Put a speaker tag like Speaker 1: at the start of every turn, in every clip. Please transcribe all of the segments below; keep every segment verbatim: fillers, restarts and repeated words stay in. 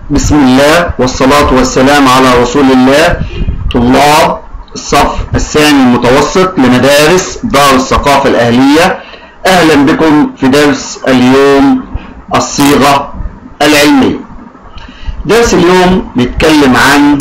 Speaker 1: بسم الله والصلاة والسلام على رسول الله. طلاب الصف الثاني المتوسط لمدارس دار الثقافة الأهلية، أهلا بكم في درس اليوم الصيغة العلمية. درس اليوم بيتكلم عن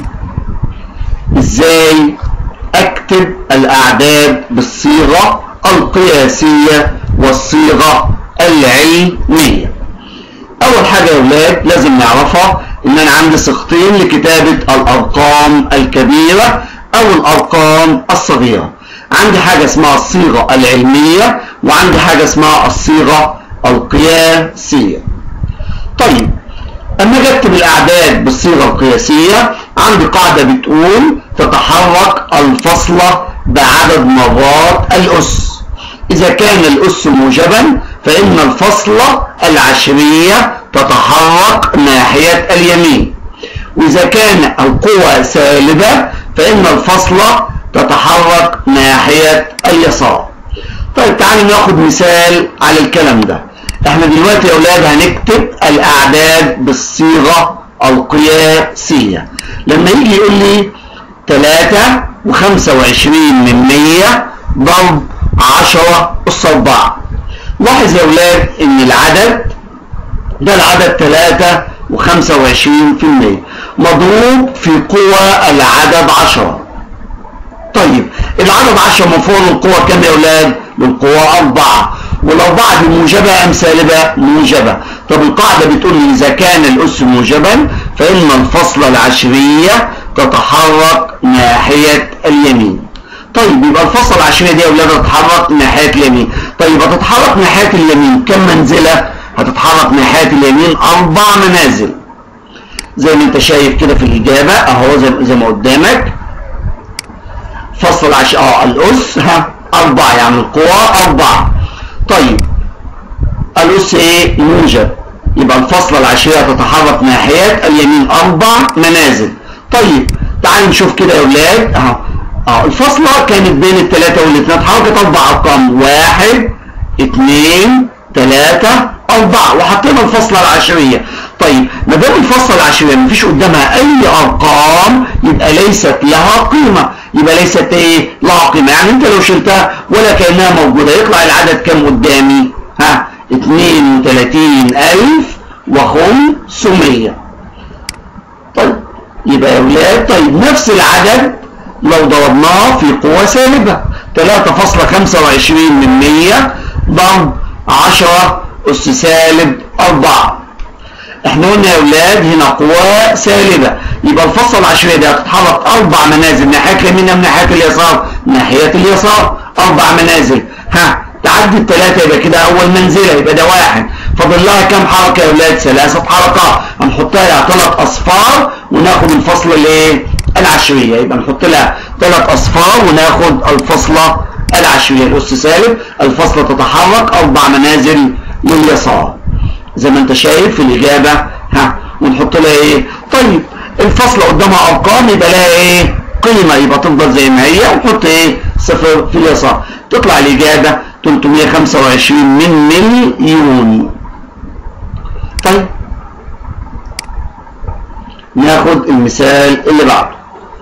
Speaker 1: إزاي أكتب الأعداد بالصيغة القياسية والصيغة العلمية. أول حاجة يا ولاد لازم نعرفها إن أنا عندي صيغتين لكتابة الأرقام الكبيرة أو الأرقام الصغيرة. عندي حاجة اسمها الصيغة العلمية وعندي حاجة اسمها الصيغة القياسية. طيب أما أجي أكتب الأعداد بالصيغة القياسية عندي قاعدة بتقول تتحرك الفاصلة بعدد مرات الأس. إذا كان الأس موجبا فإن الفاصلة العشرية تتحرك ناحية اليمين، وإذا كان القوة سالبة فإن الفاصلة تتحرك ناحية اليسار. طيب تعالوا ناخد مثال على الكلام ده. احنا دلوقتي يا أولاد هنكتب الأعداد بالصيغة القياسية. لما يجي يقول لي تلاتة وخمسة وعشرين من مية ضرب عشرة أس أربعة. لاحظ يا أولاد إن العدد ده العدد تلاتة وخمسة وعشرين في المية مضروب في قوى العدد عشرة. طيب العدد عشرة مفروض القوة كام يا أولاد؟ بالقوة أربعة، والأربعة دي موجبة أم سالبة؟ موجبة. طب القاعدة بتقول لي إذا كان الأس موجبا فإن الفاصلة العشرية تتحرك ناحية اليمين. طيب يبقى الفاصلة العشرية دي يا أولاد هتتحرك ناحية اليمين. طيب هتتحرك ناحية اليمين كم منزلة؟ هتتحرك ناحية اليمين أربع منازل. زي ما أنت شايف كده في الإجابة أهو زي, زي ما قدامك. فاصلة العشرية أه الأس ها أربعة، يعني القوة أربعة. طيب الأس إيه؟ موجب، يبقى الفاصلة العشرية تتحرك ناحية اليمين أربع منازل. طيب تعالوا نشوف كده يا أولاد أهو. اه الفاصلة كانت بين التلاتة والاثنين، اتحركت أربع أرقام، واحد اتنين تلاتة أربعة، وحطينا الفاصلة العشرية. طيب ما دام الفاصلة العشرية مفيش قدامها أي أرقام يبقى ليست لها قيمة، يبقى ليست إيه؟ لها قيمة، يعني أنت لو شلتها ولا كأنها موجودة يطلع العدد كام قدامي؟ ها اتنين وتلاتين ألف وخمسمية. طيب يبقى يا ولاد طيب نفس العدد لو ضربناه في قوة سالبة تلاتة فاصلة خمسة وعشرين من مية ضرب عشرة أس سالب أربعة. احنا قلنا يا أولاد هنا قوة سالبة، يبقى الفاصلة العشرية دي هتتحرك أربع منازل ناحية اليمين أم ناحية اليسار؟ ناحية اليسار، أربع منازل. ها تعدي التلاتة يبقى كده أول منزلة، يبقى ده واحد. فاضل لها كام حركة يا أولاد؟ ثلاثة حركات. هنحطها لها ثلاث أصفار وناخد الفاصلة الإيه؟ العشرية. يبقى نحط لها ثلاث أصفار وناخد الفاصلة العشرية. الأس سالب، الفاصلة تتحرك أربع منازل لليسار زي ما أنت شايف في الإجابة. ها ونحط لها إيه؟ طيب الفاصلة قدامها أرقام يبقى لها إيه؟ قيمة، يبقى تفضل زي ما هي ونحط إيه؟ صفر في اليسار. تطلع الإجابة تلتمية وخمسة وعشرين من مليون. طيب ناخد المثال اللي بعده.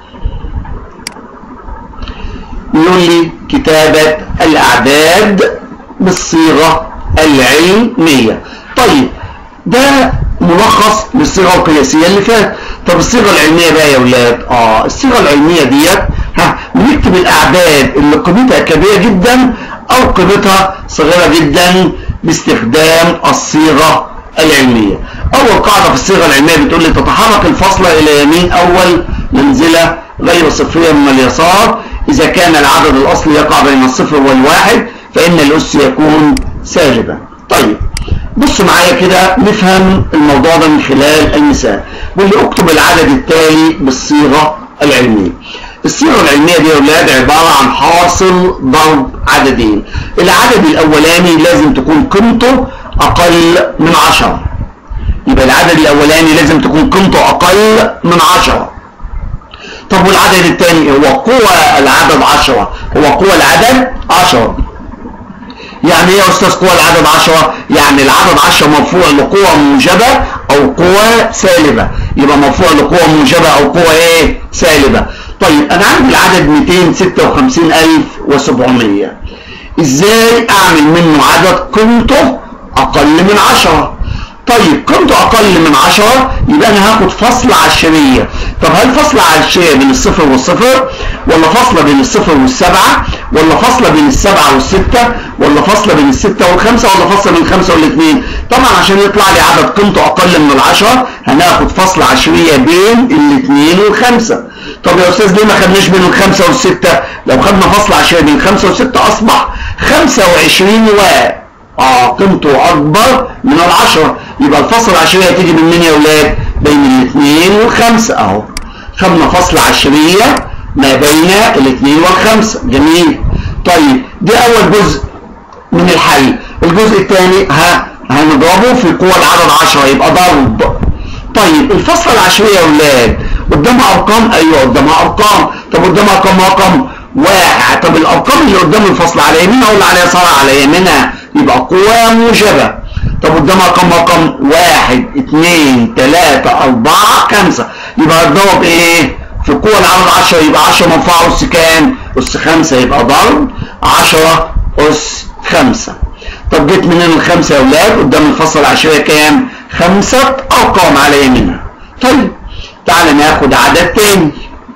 Speaker 1: يقول لي كتابة الأعداد بالصيغة العلمية. طيب ده ملخص للصيغة القياسية اللي فاتت. طب الصيغة العلمية بقى يا ولاد اه الصيغة العلمية ديت ها بنكتب الأعداد اللي قيمتها كبيرة جدا أو قيمتها صغيرة جدا باستخدام الصيغة العلمية. أول قاعدة في الصيغة العلمية بتقول لي تتحرك الفاصلة إلى يمين أول منزلة غير صفرية من اليسار. إذا كان العدد الأصلي يقع بين الصفر والواحد فإن الأس يكون سالبا. طيب بص معايا كده نفهم الموضوع ده من خلال المثال. بيقول لي اكتب العدد التالي بالصيغة العلمية. الصيغة العلمية دي يا أولاد عبارة عن حاصل ضرب عددين. العدد الأولاني لازم تكون قيمته أقل من عشرة، يبقى العدد الأولاني لازم تكون قيمته أقل من عشرة. طب والعدد الثاني هو قوة العدد عشرة، هو قوة العدد عشرة. يعني ايه يا استاذ قوة العدد عشرة؟ يعني العدد عشرة مرفوع لقوة موجبة او قوة سالبة. يبقى مرفوع لقوة موجبة أو قوة إيه؟ سالبة. طيب أنا عندي العدد مئتين وستة وخمسين ألف وسبعمية، إزاي أعمل منه عدد قيمته أقل من عشرة؟ طيب قيمته أقل من عشرة يبقى أنا هاخد فصلة عشرية. طب هل فصلة عشرية بين الصفر والصفر؟ ولا فصلة بين الصفر والسبعة؟ ولا فصلة بين السبعة والستة؟ ولا فصلة بين الستة والخمسة؟ ولا فصلة بين الخمسة والاثنين؟ طبعا عشان يطلع لي عدد قيمته أقل من العشرة هناخد فصلة عشرية بين الاثنين والخمسة. طب يا أستاذ ليه ما خدناش بين الخمسة والستة؟ لو خدنا فصلة عشرية بين الخمسة والستة أصبح خمسة وعشرين واحد. اه قيمته اكبر من العشرة، يبقى الفصل العشرية هتيجي من مين يا ولاد؟ بين الاثنين والخمسة اهو. خدنا فصل عشرية ما بين الاثنين والخمسة. جميل. طيب دي اول جزء من الحل. الجزء الثاني ها هنضربه في قوة العدد عشرة يبقى ضرب. طيب الفصل العشرية يا ولاد قدامها ارقام؟ ايوه قدامها ارقام. طب قدامها كم رقم؟ واحد. طب الارقام اللي قدام الفصل على يمينها ولا على يسارها؟ على يمينها، يبقى قوة موجبة. طب قدامها كم رقم؟ واحد اثنين ثلاثة أربعة خمسة، يبقى هتضرب ايه؟ في القوة العدد عشرة، يبقى عشرة مرفوعة أس كام؟ أس خمسة، يبقى ضرب عشرة أس خمسة. طب جيت منين الخمسة يا ولاد؟ قدام الفصل العشرية كام؟ خمسة أرقام على يمينها. طيب تعالى ناخد عدد تاني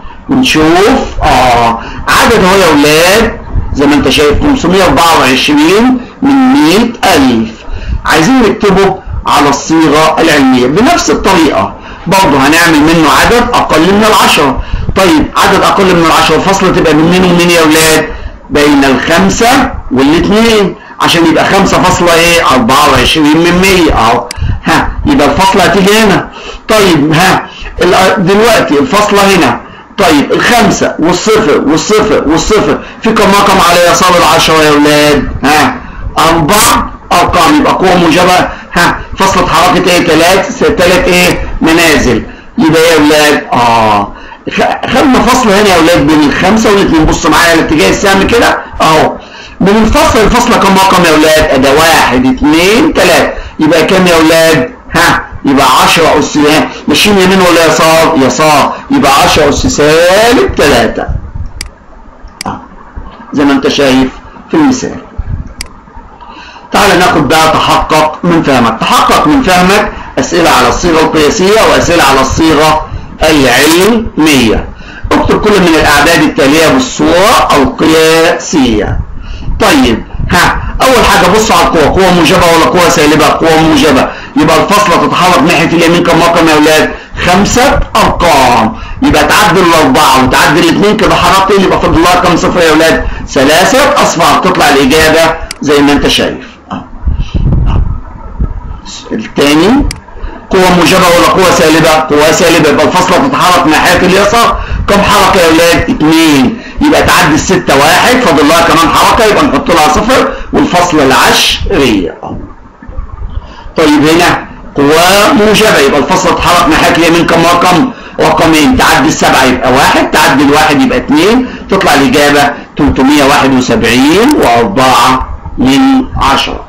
Speaker 1: ونشوف. اه عدد اهو يا ولاد زي ما انت شايف خمسمية واربعة وعشرين من مئة ألف. عايزين نكتبه على الصيغة العلمية بنفس الطريقة، برضه هنعمل منه عدد أقل من العشرة. طيب عدد أقل من العشرة الفصلة تبقى من مين ومين يا ولاد؟ بين الخمسة والاثنين، عشان يبقى خمسة فاصلة ايه؟ أربعة وعشرين من مية اهو. ها يبقى الفصلة هتيجي هنا. طيب ها دلوقتي الفصلة هنا. طيب الخمسة والصفر والصفر والصفر في كم رقم على يسار العشرة يا ولاد؟ ها أربع أرقام، يبقى قوة موجبة. ها فصلة حركة إيه؟ تلات تلات إيه؟ منازل. يبقى يا ولاد آه خدنا فصل هنا يا ولاد بين الخمسة والاثنين. بص معايا على اتجاه السهم كده أهو. من الفصل الفصلة كم رقم يا ولاد؟ أدا واحد اثنين تلاتة، يبقى كام يا ولاد؟ ها يبقى عشرة أس ماشيين يمين ولا يسار؟ يسار، يبقى عشرة أس سالب تلاتة. آه. زي ما أنت شايف في المثال. تعال ناخد بقى تحقق من فهمك. تحقق من فهمك أسئلة على الصيغة القياسية وأسئلة على الصيغة العلمية. اكتب كل من الأعداد التالية بالصورة القياسية. طيب ها أول حاجة بص على القوة، قوة موجبة ولا قوة سالبة؟ قوة موجبة، يبقى الفصلة تتحرك ناحية اليمين كم رقم يا ولاد؟ خمسة أرقام، يبقى تعدي الأربعة وتعدي الاثنين كده حركتين، يبقى فاضل لها كم صفر يا ولاد؟ ثلاثة أصفار. تطلع الإجابة زي ما أنت شايف. الثاني قوة موجبة ولا قوة سالبة؟ قوة سالبة، يبقى الفصلة تتحرك ناحية اليسار كم حركة يا ولاد؟ اثنين، يبقى تعدي الستة واحد، فاضل لها كمان حركة يبقى نحط لها صفر والفصل العشرية. طيب هنا قوة موجبة يبقى الفصل تتحرك ناحية اليمين كم رقم؟ رقمين، تعدي السبعة يبقى واحد، تعدي الواحد يبقى اثنين، تطلع الإجابة ثلاثمية وواحد وسبعين وأربعة من عشرة.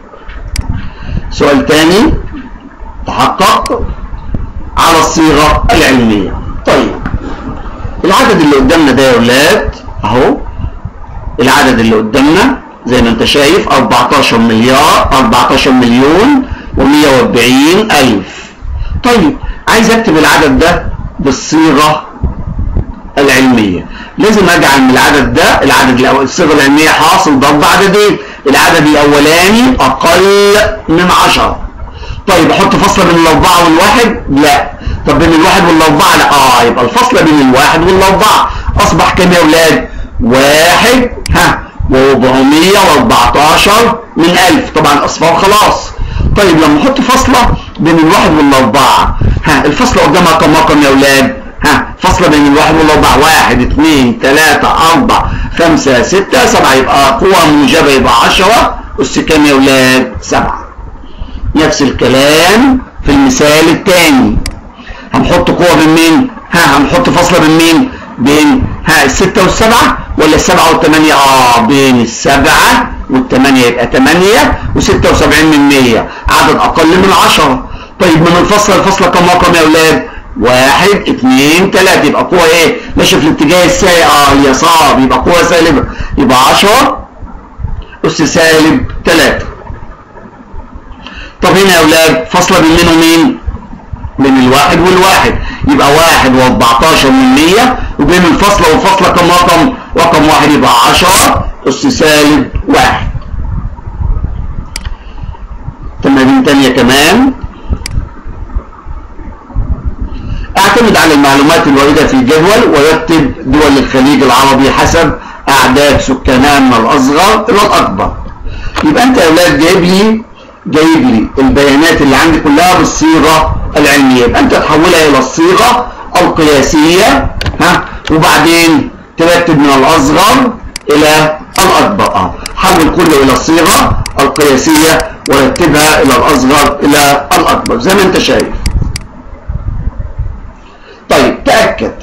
Speaker 1: سؤال تاني تحقق على الصيغة العلمية. طيب العدد اللي قدامنا ده يا ولاد اهو، العدد اللي قدامنا زي ما انت شايف أربعتاشر مليار أربعتاشر مليون ومية وأربعين ألف. طيب عايز اكتب العدد ده بالصيغة العلمية، لازم اجعل من العدد ده العدد الاول الصيغة العلمية حاصل ضرب عددين، العدد الاولاني اقل من عشرة. طيب احط فصلة بين الاربعة والواحد؟ لا. طب بين الواحد والاربعة؟ لا. اه يبقى الفصلة بين الواحد والاربعة اصبح كام يا ولاد؟ واحد ها واربعمية واربعتاشر من الف، طبعا اصفار خلاص. طيب لما احط فصلة بين الواحد والاربعة، ها الفصلة قدامها كم رقم يا ولاد؟ ها فصلة بين الواحد والاربعة، واحد اثنين ثلاثة أربعة خمسة ستة سبعة، يبقى قوة موجبة يبقى عشرة أس كام يا ولاد؟ سبعة. نفس الكلام في المثال الثاني، هنحط قوة بين مين؟ ها هنحط فصلة بين مين؟ بين ها الستة والسبعة ولا السبعة والثمانية؟ اه بين السبعة والثمانية، يبقى ثمانية وستة وسبعين من مية، عدد أقل من عشرة. طيب من الفصل الفصلة كم رقم يا ولاد؟ واحد اتنين تلاتة، يبقى قوة ايه؟ ماشية في الاتجاه السالب اه اليسار، يبقى قوة سالبة، يبقى عشرة أس سالب تلاتة. طب هنا يا أولاد فاصلة بين مين ومين؟ بين الواحد والواحد، يبقى واحد وأربعتاشر من مية، وبين الفاصلة والفاصلة كم رقم؟ رقم واحد، يبقى عشرة أس سالب واحد. تمارين تانية كمان. اعتمد على المعلومات الواردة في الجدول ورتب دول الخليج العربي حسب أعداد سكانها من الأصغر إلى الأكبر. يبقى أنت يا أولاد جايب لي جايب لي البيانات اللي عندي كلها بالصيغة العلمية، يبقى أنت تحولها إلى الصيغة القياسية، ها، وبعدين ترتب من الأصغر إلى الأكبر. أه حول كله إلى الصيغة القياسية ورتبها إلى الأصغر إلى الأكبر زي ما أنت شايف. طيب تأكد.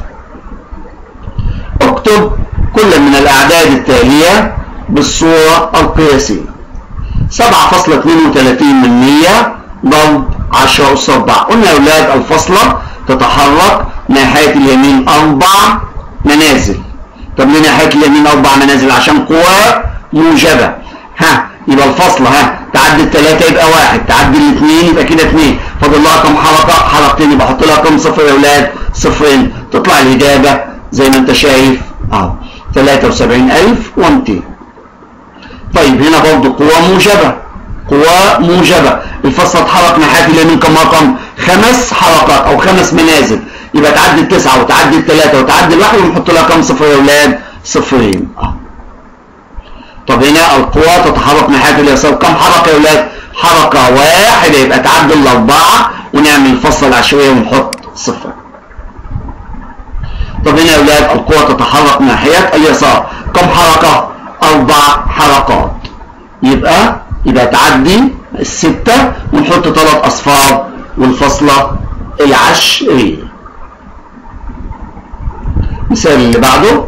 Speaker 1: اكتب كل من الأعداد التالية بالصورة القياسية. سبعة فاصلة اتنين وتلاتين من مية ضرب عشرة أس أربعة. قلنا يا أولاد الفاصلة تتحرك ناحية اليمين أربع منازل. طب ليه ناحية اليمين أربع منازل؟ عشان قوة موجبة. ها يبقى الفاصلة ها تعدي التلاتة يبقى واحد، تعدي الاثنين يبقى كده اتنين، فاضل لها كم حركة؟ حركتين، يبقى احط لها كم صفر يا أولاد؟ صفرين، تطلع الإجابة زي ما أنت شايف أهو تلاتة وسبعين ألف ومتين. طيب هنا برضه قوة موجبة، قوة موجبة، الفاصلة تتحرك ناحية اليمين كم رقم؟ خمس حركات أو خمس منازل، يبقى تعدي التسعة وتعدي التلاتة وتعدي الواحد ونحط لها كم صفر يا أولاد؟ صفرين. أه. طب هنا القوة تتحرك ناحية اليسار كم حركة يا أولاد؟ حركة واحدة، يبقى تعدي الأربعة ونعمل الفاصلة العشوائية ونحط صفر. طب هنا يا أولاد القوة تتحرك ناحية اليسار كم حركة؟ أربع حركات، يبقى يبقى تعدي الستة ونحط ثلاث أصفار والفاصلة العشرية. المثال اللي بعده.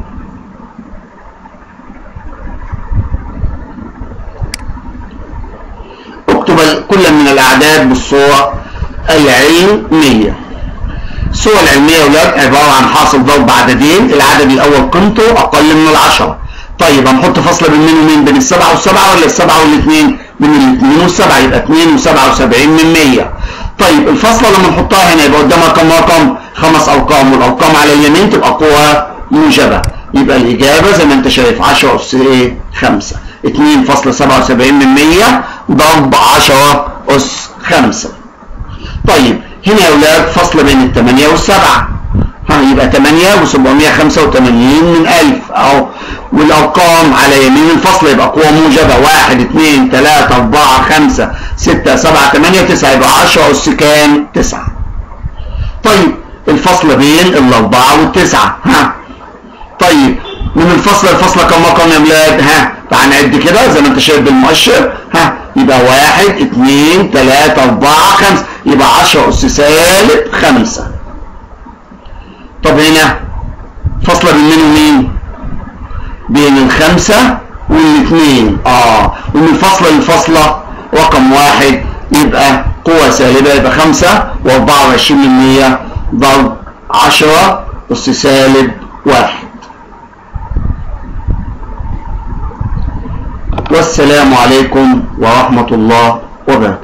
Speaker 1: اكتب كل من الأعداد بالصورة العلمية. الصورة العلمية يا أولاد عبارة عن حاصل ضرب عددين، العدد الأول قيمته أقل من العشرة. طيب هنحط فاصلة بين مين ومين؟ بين السبعة والسبعة ولا السبعة والاثنين؟ بين الاثنين والسبعة، يبقى اتنين وسبعة وسبعين من مية. طيب الفاصلة لما نحطها هنا يبقى قدامها كم رقم؟ خمس أرقام، والأرقام على اليمين تبقى قوة موجبة، يبقى الإجابة زي ما أنت شايف عشرة أس إيه؟ خمسة. اتنين فاصلة سبعة وسبعين من مية ضرب عشرة أس خمسة. طيب هنا يا أولاد فاصلة بين الثمانية والسبعة، ها يبقى تمانية وسبعمية خمسة وتمانين من ألف أهو، والأرقام على يمين الفصل يبقى قوة موجبة واحد اتنين تلاتة أربعة خمسة ستة سبعة تمانية تسعة، يبقى عشرة أس كام؟ تسعة. طيب الفصل بين الأربعة والتسعة، ها طيب من الفصل الفصل كم رقم يا أولاد؟ ها تعال نعد كده زي ما أنت شايف بالمؤشر، ها يبقى واحد اتنين تلاتة أربعة خمسة، يبقى عشرة أس سالب خمسة. طب هنا فاصلة بين مين ومين؟ بين الخمسة والاثنين، اه ومن الفاصلة للفاصلة رقم واحد، يبقى قوة سالبة، يبقى خمسة وأربعة وعشرين من مية ضرب عشرة أس سالب واحد. والسلام عليكم ورحمة الله وبركاته.